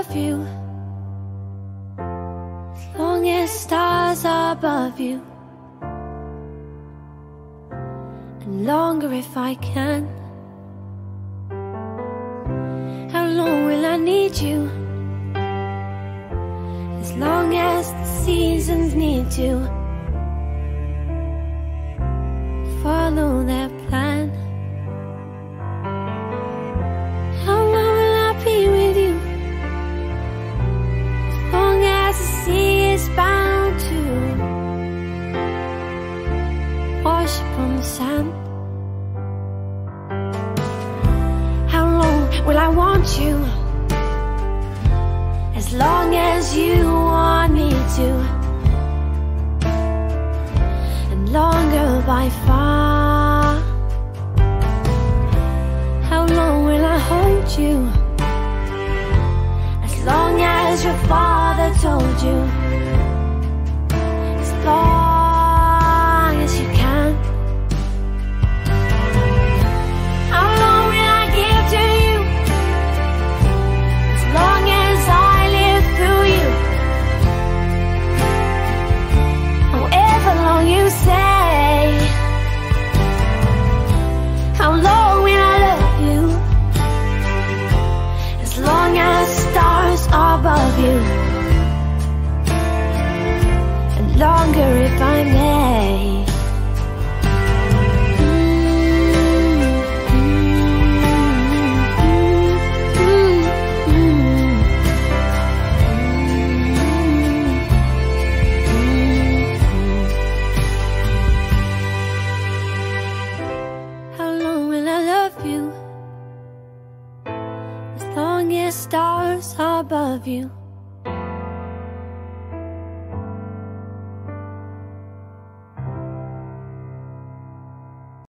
love you, as long as stars are above you, and longer if I can. How long will I need you? As long as the seasons need to follow their plan. How long will I be with you? As long as the sea is bound to wash upon the sand. How long will I want you? As long as you want me to, and longer by far. How long will I hold you? As long as your father told you, as long as you can. How long will I give to you? As long as I live through you. However long you say. How long will I love you? As long as stars are above you, and longer if I may. How long will I love you? As long as stars are above you,